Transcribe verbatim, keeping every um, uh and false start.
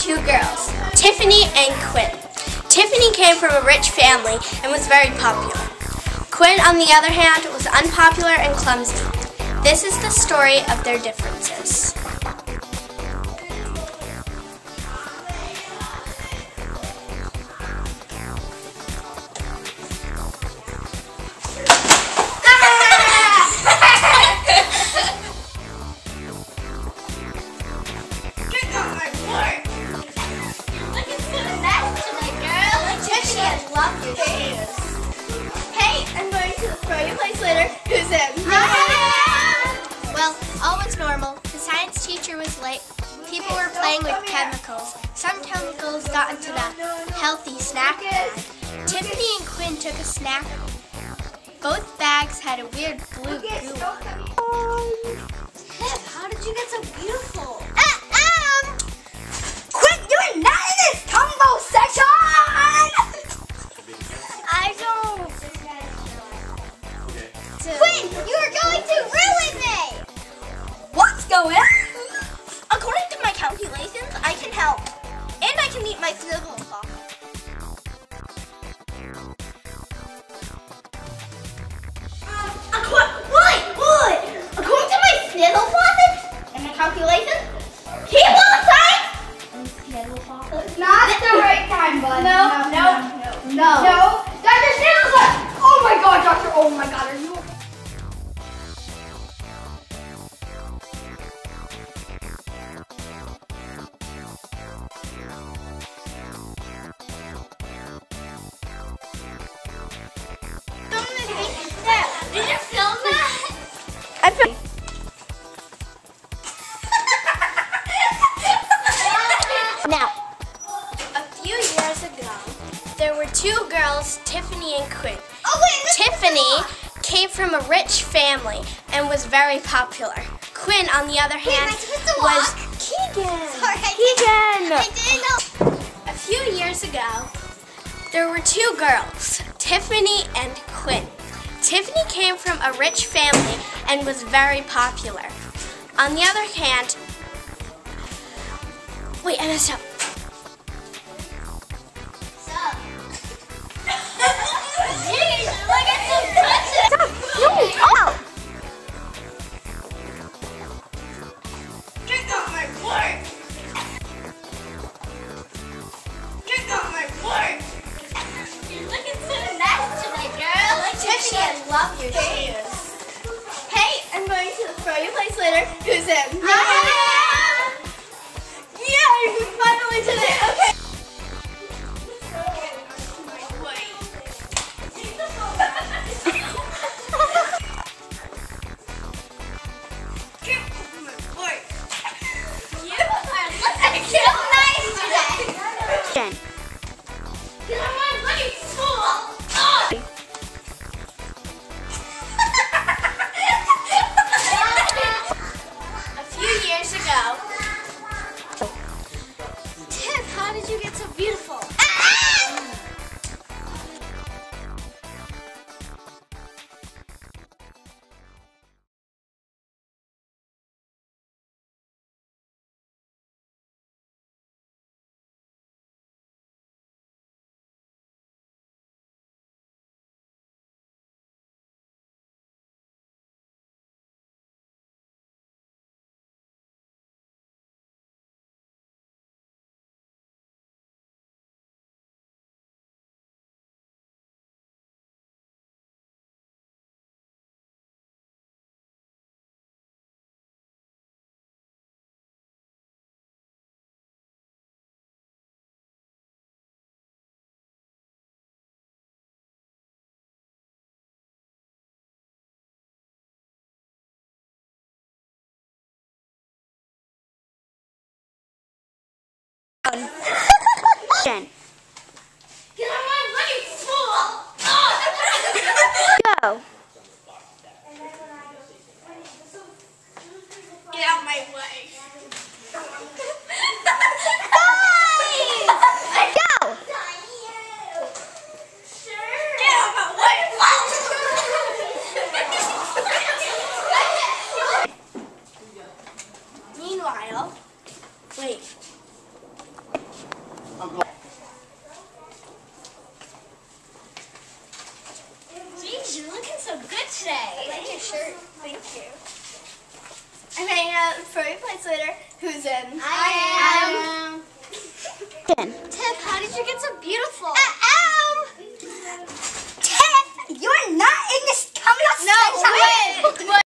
two girls, Tiffany and Quinn. Tiffany came from a rich family and was very popular. Quinn, on the other hand, was unpopular and clumsy. This is the story of their differences. Love your shoes. Hey, I'm going to throw your place later. Who's in? Well, all was normal. The science teacher was late. People were playing with chemicals. Some chemicals got into the healthy snack bag. Tiffany and Quinn took a snack. Both bags had a weird blue goo on them. Tiff, how did you get so beautiful? Uh, um, Quinn, you're not in this combo section! I don't... Quinn, you are going to ruin me! What's going on? According to my calculations, I can help. And I can eat my snizzle sauce. What? What? According to my snizzle faucet and my calculations, keep on saying snizzle faucet. Not the right time, bud. No, no, no, no. No. Doctor Snizzle! Oh my god, Doctor! Oh my god, are you... Did you film that? I feel Now, a few years ago, there were two girls, Tiffany and Quinn. Oh wait, Tiffany came from a rich family and was very popular. Quinn, on the other hand, am I supposed to was walk? Keegan. Sorry, I Keegan. I didn't know. A few years ago, there were two girls, Tiffany and Quinn. Tiffany came from a rich family and was very popular. On the other hand, wait, I messed up. I love your shoes. Hey, I'm going to throw your place later. Who's in? Yeah, you finally did it. Okay. You are looking so nice today. Jen. Come on, look at school. Oh. Years ago. Tiff, how did you get so beautiful? Jen. Get out of my fucking school! Go. Get out my way. Go. Get out my way. Meanwhile, wait. today. I like your shirt. Thank you. I'm hanging out with Furry Place Later. Who's in? I am. Tiff, how did you get so beautiful? Um, Tiff, you're not in this coming up. No, wait.